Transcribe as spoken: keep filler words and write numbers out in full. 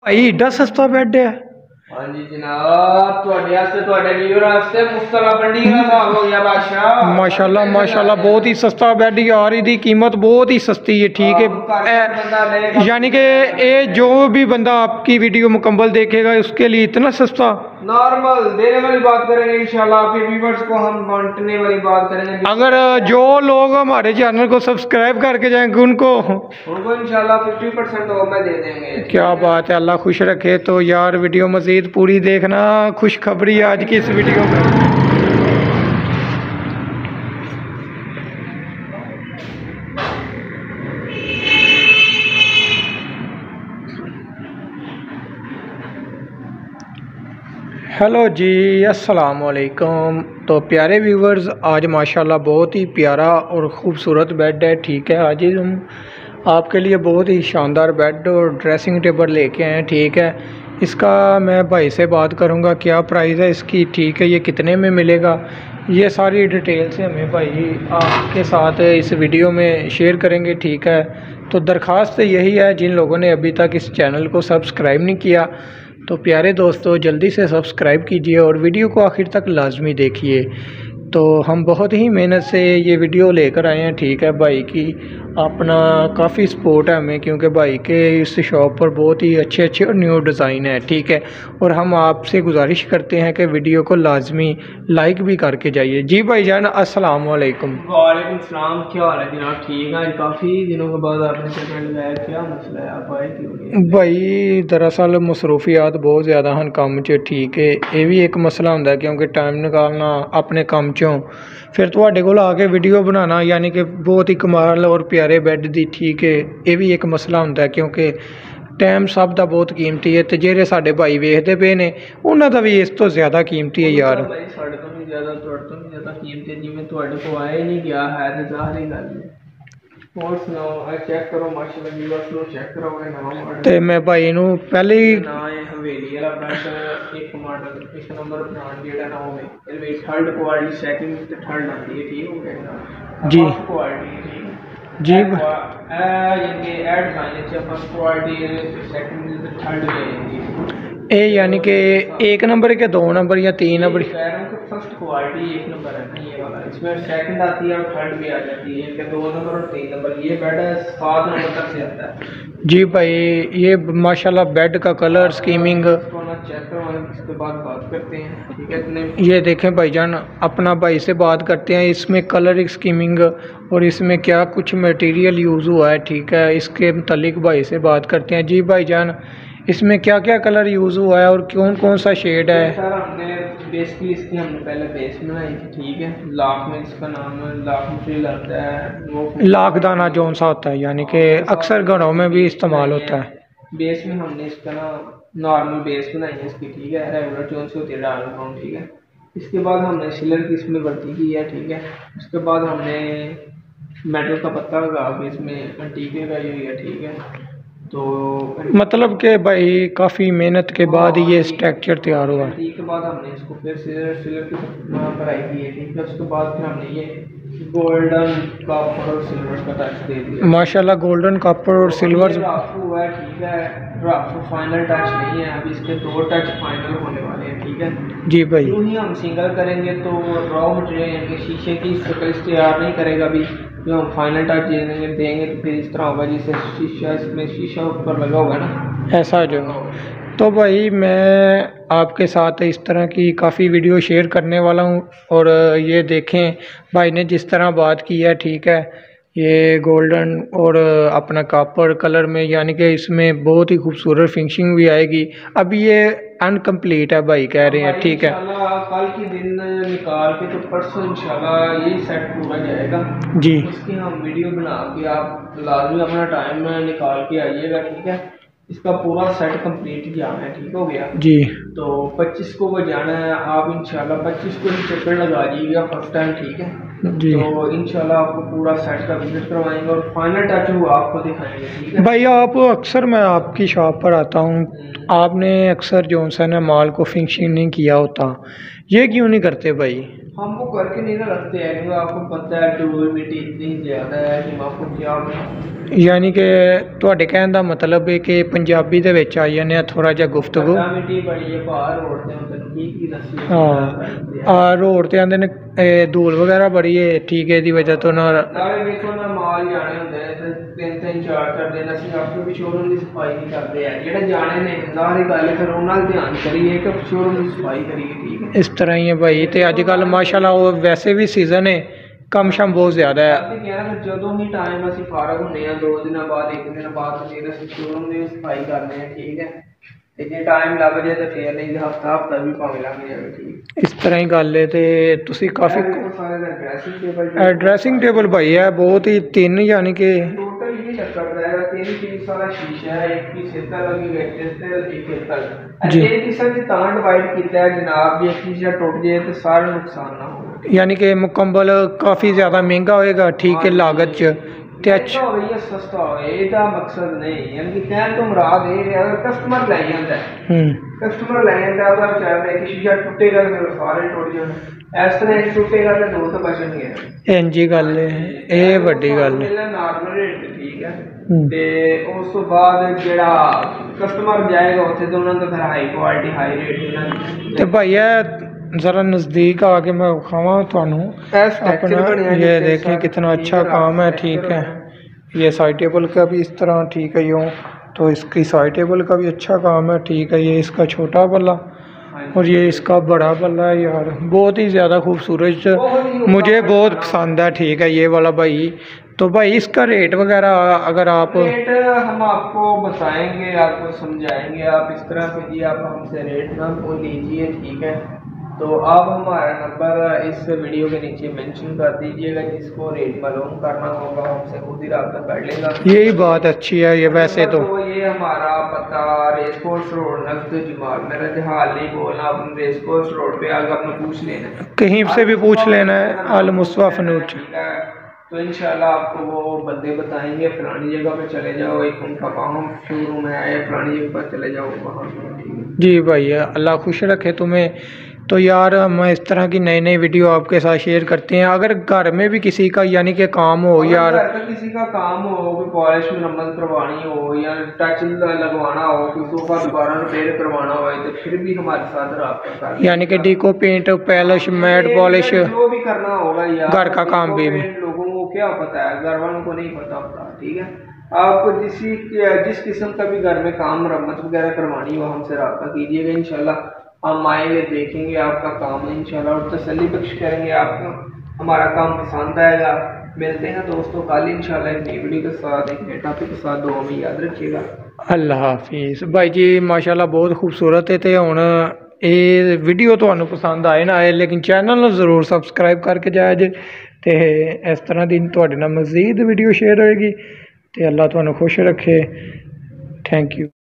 भाई एडा सस्ता बैड है। हाँ जी जनाब, ਤੁਹਾਡੇ ਵਾਸਤੇ ਤੁਹਾਡੇ ਵੀਰ ਵਾਸਤੇ ਮੁਸਤਫਾ ਮੰਡੀ ਦਾ ਹਿਸਾਬ ਹੋ ਗਿਆ बादशाह। माशाल्लाह माशाल्लाह बहुत ही सस्ता बैड यार, इसकी कीमत बहुत ही सस्ती है। ठीक है, यानी कि ये जो भी बंदा आपकी वीडियो मुकम्मल देखेगा उसके लिए इतना सस्ता। नॉर्मल देने वाली बात करेंगे इंशाल्लाह, आपके व्यूअर्स को हम बांटने वाली बात करेंगे। अगर जो लोग हमारे चैनल को सब्सक्राइब करके जाएंगे उनको उनको इंशाल्लाह फिफ्टी परसेंट ऑफ में दे देंगे। क्या बात है, अल्लाह खुश रखे। तो यार वीडियो मज़ीद पूरी देखना, खुशखबरी आज की इस वीडियो में। हेलो जी, अस्सलाम वालेकुम। तो प्यारे व्यूवर्स, आज माशाल्लाह बहुत ही प्यारा और ख़ूबसूरत बेड है। ठीक है, आज हम आपके लिए बहुत ही शानदार बेड और ड्रेसिंग टेबल लेके आए हैं। ठीक है, इसका मैं भाई से बात करूंगा क्या प्राइस है इसकी। ठीक है, ये कितने में मिलेगा, ये सारी डिटेल से हमें भाई आपके साथ इस वीडियो में शेयर करेंगे। ठीक है, तो दरख्वास्त यही है, जिन लोगों ने अभी तक इस चैनल को सब्सक्राइब नहीं किया तो प्यारे दोस्तों जल्दी से सब्सक्राइब कीजिए और वीडियो को आखिर तक लाजमी देखिए। तो हम बहुत ही मेहनत से ये वीडियो लेकर आए हैं। ठीक है, भाई की अपना काफ़ी सपोर्ट है हमें, क्योंकि भाई के इस शॉप पर बहुत ही अच्छे अच्छे और न्यू डिज़ाइन है। ठीक है, और हम आपसे गुजारिश करते हैं कि वीडियो को लाजमी लाइक भी करके जाइए। जी भाई जान, अस्सलाम वालेकुम। वालेकुम सलाम, क्या हाल है जनाब? ठीक है, काफ़ी दिनों के बाद आपने चैनल लगाया, क्या मसला है? आप आए क्यों? भाई दरअसल मसरूफियात बहुत ज़्यादा हैं काम च। ठीक है, ये भी एक मसला होंगे, क्योंकि टाइम निकालना अपने काम चों फिर तुहाडे कोल आके वीडियो बनाना, यानी कि बहुत ही कमाल और प्यारे बैड दी। ठीक है, ये भी एक मसला होंगे, क्योंकि टाइम सब का बहुत कीमती है। तो जेरे साडे भाई वेखते पे ने उन्हां दा भी इस तो ज़्यादा कीमती है यार। साडे तो नहीं ज़्यादा, तुहाडे तो नहीं ज़्यादा कीमती, जिवें तुहाडे को आया ही नहीं गया है ते ज़ाहिर गल है। और सुनाओ, आ चेक करो माशाल्लाह, व्यूअर्स नो चेक करोगे नवा मॉडल। ते मैं भाई नू पहले ही ना ये हवेली वाला बेड एक मॉडल एक नंबर ब्रांड जेड़ा ना होवे, इहदे विच थर्ड क्वालिटी सेकंड ते थर्ड आती है। ठीक हो गया जी क्वालिटी जी यानी एड डिजाइन च फर्स्ट क्वालिटी सेकंड ते थर्ड ले ए, यानी कि एक नंबर के दो नंबर या तीन नंबर? फर्स्ट क्वालिटी एक नंबर है ये वाला, इसमें सेकंड आती है और थर्ड भी आ जाती है, इनके दो नंबर और तीन नंबर। ये बेड सात नंबर तक से आता है। जी भाई, ये माशाल्लाह बेड का कलर स्कीमिंग चेक करवाने उसके बाद बात करते हैं। ठीक है, ये देखें भाईजान, अपना भाई से बात करते हैं इसमें कलर स्कीमिंग और इसमें क्या कुछ मटेरियल यूज़ हुआ है। ठीक है, इसके मुतालिक भाई से बात करते हैं। जी भाईजान, इसमें क्या क्या कलर यूज़ हुआ है और कौन कौन सा शेड है? सर हमने बेसिकली इसकी हमने पहले बेस बनाई थी। ठीक है, लाख में इसका नाम लाख मटेरियल आता है, वो लाखदाना जौन सा होता है, यानी कि अक्सर घरों में भी इस्तेमाल होता है। बेस में हमने इसका ना नॉर्मल बेस बनाई है इसकी। ठीक है, रेगुलर जौन सी होती है डाल रहा हूँ। ठीक है, इसके बाद हमने सिलर की इसमें भर्ती की है। ठीक है, उसके बाद हमने मेटल का पत्ता लगा के इसमें अंटीक लगाई हुई है। ठीक है, तो मतलब कि भाई काफ़ी मेहनत के बाद ये स्ट्रक्चर तैयार हुआ। ठीक के बाद हमने इसको फिर सिलर सिलर की भराई की है। ठीक है, उसके बाद फिर हमने ये गोल्डन कॉपर और सिल्वर का टच दे दिया। माशाल्लाह गोल्डन कॉपर और सिल्वर रफ हुआ है। ठीक है, रफ फाइनल टच नहीं है, अभी इसके दो टच फाइनल होने वाले हैं। ठीक है जी भाई, यूँ ही हम सिंगल करेंगे तो रॉ मटेरियल यानी शीशे की शक्ल तैयार नहीं करेगा। अभी जो हम फाइनल टच देंगे देंगे तो फिर इस तरह होगा जिससे शीशा इसमें शीशा ऊपर लगा होगा ना, ऐसा जो। तो भाई मैं आपके साथ इस तरह की काफ़ी वीडियो शेयर करने वाला हूँ। और ये देखें भाई ने जिस तरह बात की है। ठीक है, ये गोल्डन और अपना कॉपर कलर में, यानी कि इसमें बहुत ही खूबसूरत फिनिशिंग भी आएगी। अभी ये अनकम्प्लीट है भाई कह रहे हैं। ठीक है, कल के दिन निकाल के तो परसों इंशाल्लाह यही सेट पूरा जाएगा जी। इसकी हम वीडियो बना के आप लाजमी अपना टाइम निकाल के आइएगा। ठीक है, इसका पूरा सेट कंप्लीट जाना है। ठीक हो गया जी। तो पच्चीस को वो जाना है, आप इंशाल्लाह पच्चीस को ही चक्कर लगा दीजिएगा फर्स्ट टाइम। ठीक है जी, तो इंशाल्लाह आपको पूरा सेट का विजिट करवाएंगे और फाइनल टच वो आपको दिखाएंगे। ठीक है भाई, आप अक्सर मैं आपकी शॉप पर आता हूँ, आपने अक्सर जो सा ना माल को फिनिशिंग नहीं किया होता, ये क्यों नहीं करते भाई? हम वो करके नहीं ना रखते हैं क्योंकि आपको पता है ड्यूरेबिलिटी इतनी ज़्यादा है कि मैं आपको क्या बताऊं। यानी कि ਤੁਹਾਡੇ ਕਹਿਣ ਦਾ ਮਤਲਬ ਹੈ ਕਿ ਪੰਜਾਬੀ ਦੇ ਵਿੱਚ ਆ ਜਾਂਦੇ ਆ ਥੋੜਾ ਜਿਹਾ ਗੁਫ਼ਤਗੂ। ਮਿੱਟੀ ਬੜੀ ਹੈ ਬਾਹਰ ਰੋਡ ਤੇ ਹੁਣ ਕੀ ਕੀ ਦੱਸੀ ਹਾਂ ਆ ਰੋਡ ਤੇ ਆਂਦੇ ਨੇ ਇਹ ਧੂਲ ਵਗੈਰਾ ਬੜੀ ਹੈ, ਠੀਕ ਹੈ, ਇਹਦੀ ਵਜ੍ਹਾ ਤੋਂ ਨਾ ਨਾਲੇ ਵੇਖੋ ਨਾ ਮਾਲ ਜਾਣੇ ਹੁੰਦੇ ਨੇ ਤੇ ਤਿੰਨ ਤਿੰਨ ਚਾਰ ਚਾਰ ਦਿਨ ਅਸੀਂ ਆਪੇ ਵੀ ਸ਼ੋਰੂਮ ਦੀ ਸਫਾਈ ਨਹੀਂ ਕਰਦੇ ਆ, ਜਿਹੜੇ ਜਾਣੇ ਨੇ ਜ਼ਾਹਰੀ ਗੱਲ ਹੈ ਫਿਰ ਉਹਨਾਂ ਨਾਲ ਧਿਆਨ ਕਰੀਏ ਕਿ ਸ਼ੋਰੂਮ ਦੀ ਸਫਾਈ ਕਰੀਏ, ਠੀਕ ਹੈ। ਇਸ ਤਰ੍ਹਾਂ ਹੀ ਹੈ ਭਾਈ। ਤੇ ਅੱਜ ਕੱਲ੍ਹ ਮਾਸ਼ਾਅੱਲਾ ਉਹ ਵੈਸੇ ਵੀ ਸੀਜ਼ਨ ਹੈ, ਕੰਮ ਸ਼ਮ ਬਹੁਤ ਜ਼ਿਆਦਾ ਹੈ। ਅਸੀਂ ਕਹਿ ਰਹੇ ਜਦੋਂ ਹੀ ਟਾਈਮ ਅਸੀਂ ਫਾਰਗ ਹੁੰਦੇ ਆ ਦੋ ਦਿਨਾਂ ਬਾਅਦ ਇੱਕ ਦਿਨ ਬਾਅਦ ਫਿਰ ਅਸੀਂ ਸ਼ੋਰੂਮ ਦੀ ਸਫਾਈ ਕਰਦੇ ਹਾਂ, ਠੀਕ ਹੈ। ਤੇ ਜੇ ਟਾਈਮ ਲੱਗ ਜਾਏ ਤਾਂ ਫਿਰ ਨਹੀਂ, ਹਫਤਾ ਹਫਤਾ ਵੀ ਭਾਵੇਂ ਲੱਗ ਜਾਵੇ, ਠੀਕ। ਇਸ ਤਰ੍ਹਾਂ ਹੀ ਗੱਲ ਹੈ। ਤੇ ਤੁਸੀਂ ਕਾਫੀ ਡਰੈਸਿੰਗ ਟੇਬਲ ਡਰੈਸਿੰਗ ਟੇਬਲ ਭਾਈ ਹੈ ਬਹੁਤ ਹੀ ਤਿੰਨ, ਯਾਨੀ ਕਿ टोटल ये चक्कर रहेगा तीन पीस वाला शीशा है, एक पीस इतना लगी है एक इतना जी। ये पीस से तां डिवाइड किया है जनाब, ये शीशा टूट जाए तो सारा नुकसान ना हो, यानी कि मुकम्मल काफ़ी ज़्यादा महंगा होएगा, ठीक है, लागत च ते अच्छा हो या सस्ता हो, ਇਹਦਾ ਮਕਸਦ ਨਹੀਂ। यानी कि कहने तो मुराद ये है अगर कस्टमर ले ਜਾਂਦਾ है, कस्टमर ले ਜਾਂਦਾ ਉਹਦਾ ਵਿਚਾਰ ਹੈ ਕਿ ਸ਼ੀਸ਼ਾ ਟੁੱਟੇਗਾ ਤੇ ਸਾਰੇ ਟੁੱਟ ਜਾਣ, ਇਸ ਤਰ੍ਹਾਂ ਇੱਕ ਟੁੱਟੇਗਾ ਤੇ ਦੋ ਤਾਂ ਬਚਣਗੇ। ਇੰਝ ਹੀ ਗੱਲ ਹੈ, ਇਹ ਵੱਡੀ ਗੱਲ ਹੈ। ਨਾਰਮਲ ਰੇਟ ਤੇ ਠੀਕ ਹੈ ਤੇ ਉਸ ਤੋਂ ਬਾਅਦ ਜਿਹੜਾ ਕਸਟਮਰ ਜਾਏਗਾ ਉੱਥੇ ਤੇ ਉਹਨਾਂ ਦਾ ਫਿਰ ਹਾਈ ਕੁਆਲਿਟੀ ਹਾਈ ਰੇਟ ਇਹਨਾਂ ਦੀ। ਤੇ ਭਾਈ ਇਹ ज़रा नज़दीक आके मैं खावा थानू अपना, ये देखें कितना अच्छा काम है, ठीक है। ये साइड टेबल का भी इस तरह ठीक है यूँ, तो इसकी साइड टेबल का भी अच्छा काम है, ठीक है। ये इसका छोटा पल्ला और ये इसका बड़ा पल्ला है यार, बहुत ही ज़्यादा खूबसूरत, मुझे बहुत पसंद है, ठीक है ये वाला भाई। तो भाई इसका रेट वगैरह अगर आप रेट हम आपको बताएंगे, आपको समझाएंगे, आप इस तरह कीजिए, आप हमसे रेट ना वो लीजिए, ठीक है। तो आप हमारा नंबर इस वीडियो के नीचे मेंशन कर दीजिएगा, जिसको रेट मालूम करना होगा हमसे खुद ही रब्ता कर लेगा। यही बात अच्छी है ये वैसे तो, तो ये हमारा पता रेस कोर्स रोड नफ्त जमाल, मेरा जहाल नहीं बोलना, आपने रेस कोर्स रोड पे आगे आपने पूछ लेना है, कहीं से भी पूछ लेना है, अल मुस्तफा फनूच। तो इंशाल्लाह आपको वो बंदे बताएंगे फलानी जगह पे चले जाओ, एक उनका वहाँ शोरूम है, फलानी जगह पर चले जाओ वहाँ। जी भाई अल्लाह खुश रखे तुम्हें। तो यार हम इस तरह की नई नई वीडियो आपके साथ शेयर करते हैं। अगर घर में भी किसी का यानी कि काम हो यार, किसी का काम हो, कोई पॉलिश मरम्मत करवानी हो या टच लगवाना हो, कोई सोफा दोबारा रिपेयर करवाना हो, तो फिर भी हमारे साथ रब्ता कर, यानी कि Duco paint polish matt polish जो भी करना होगा यार, घर का काम भी लोगों को क्या पता है, घर वालों को नहीं पता होता, ठीक है। आपको जिस जिस किस्म का भी घर में काम मरम्मत वगैरह करवानी हो हमसे रब्ता कीजिएगा, इंशाल्लाह हम आएंगे, देखेंगे आपका काम इंशाल्लाह और तसल्ली बख्श करेंगे आपको, हमारा काम पसंद आएगा। मिलते हैं दोस्तों कल इंशाल्लाह एक नई वीडियो के साथ, एक नए टॉपिक के साथ, दुआ में याद रखिएगा। अल्लाह हाफिज़ भाई जी। माशाल्लाह बहुत खूबसूरत है। तो हुण ये वीडियो तुहानू पसंद आए ना आए, लेकिन चैनल जरूर सबसक्राइब करके जाए जे, तो इस तरह की तुहाडे नाल मज़ीद वीडियो शेयर होएगी। तो अल्लाह तुहानू खुश रखे। Thank you.